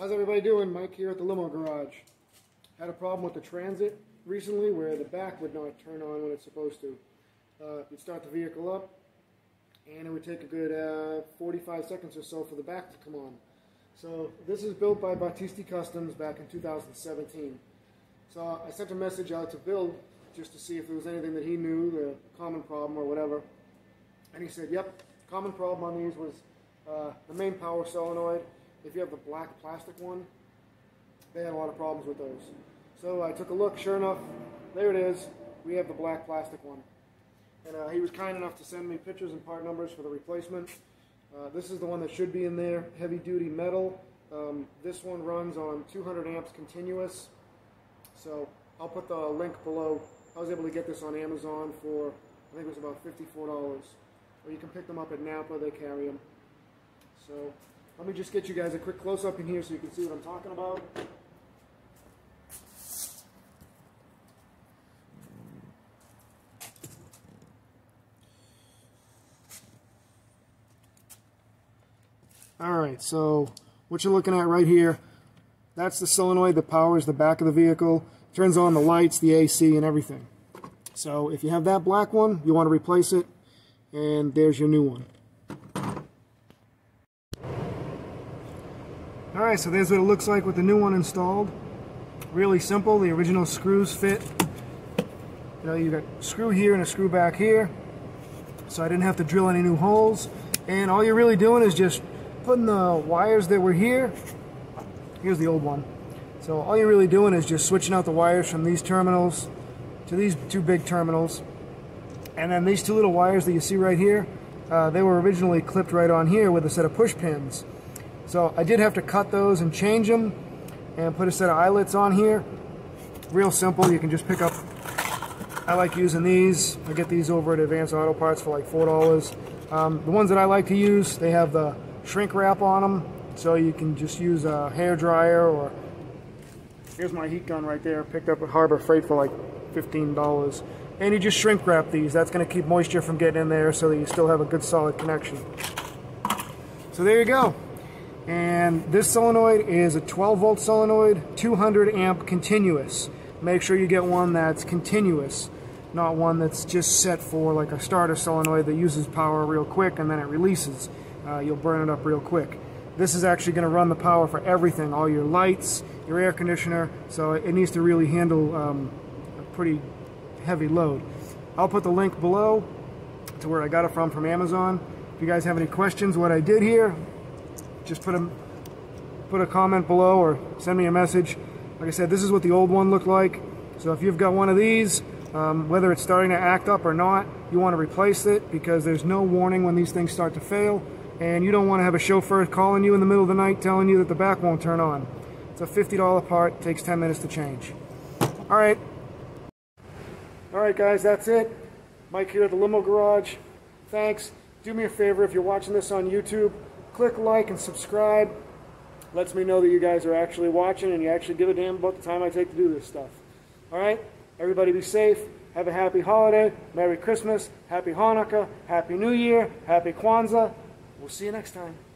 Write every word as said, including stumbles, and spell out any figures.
How's everybody doing? Mike here at the Limo Garage. Had a problem with the Transit recently where the back would not turn on when it's supposed to. Uh, you'd start the vehicle up and it would take a good uh, forty-five seconds or so for the back to come on. So this is built by Battisti Customs back in two thousand seventeen. So I sent a message out to Bill just to see if there was anything that he knew, the common problem or whatever. And he said, yep, common problem on these was uh, the main power solenoid. If you have the black plastic one, they had a lot of problems with those. So I took a look, sure enough, there it is. We have the black plastic one. And uh, he was kind enough to send me pictures and part numbers for the replacement. Uh, this is the one that should be in there, heavy duty metal. Um, this one runs on two hundred amps continuous. So I'll put the link below. I was able to get this on Amazon for, I think it was about fifty-four dollars. Or you can pick them up at Napa, they carry them. So let me just get you guys a quick close-up in here so you can see what I'm talking about. Alright, so what you're looking at right here, that's the solenoid that powers the back of the vehicle, turns on the lights, the A C, and everything. So if you have that black one, you want to replace it, and there's your new one. Alright, so there's what it looks like with the new one installed. Really simple, the original screws fit. You know, you got a screw here and a screw back here, so I didn't have to drill any new holes. And all you're really doing is just putting the wires that were here. Here's the old one. So all you're really doing is just switching out the wires from these terminals to these two big terminals. And then these two little wires that you see right here, uh, they were originally clipped right on here with a set of push pins. So I did have to cut those and change them and put a set of eyelets on here. Real simple, you can just pick up, I like using these. I get these over at Advanced Auto Parts for like four dollars. Um, the ones that I like to use, they have the shrink wrap on them, so you can just use a hair dryer, or here's my heat gun right there, picked up at Harbor Freight for like fifteen dollars. And you just shrink wrap these. That's going to keep moisture from getting in there so that you still have a good solid connection. So there you go. And this solenoid is a twelve volt solenoid, two hundred amp continuous. Make sure you get one that's continuous, not one that's just set for like a starter solenoid that uses power real quick and then it releases. Uh, you'll burn it up real quick. This is actually going to run the power for everything, all your lights, your air conditioner, so it needs to really handle um, a pretty heavy load. I'll put the link below to where I got it from from Amazon. If you guys have any questions what I did here, just put a, put a comment below or send me a message. Like I said, this is what the old one looked like. So if you've got one of these, um, whether it's starting to act up or not, you want to replace it because there's no warning when these things start to fail. And you don't want to have a chauffeur calling you in the middle of the night telling you that the back won't turn on. It's a fifty dollar part, takes ten minutes to change. Alright. Alright guys, that's it. Mike here at the Limo Garage. Thanks. Do me a favor, if you're watching this on YouTube, click like and subscribe. Lets me know that you guys are actually watching and you actually give a damn about the time I take to do this stuff. Alright? Everybody be safe. Have a happy holiday. Merry Christmas. Happy Hanukkah. Happy New Year. Happy Kwanzaa. We'll see you next time.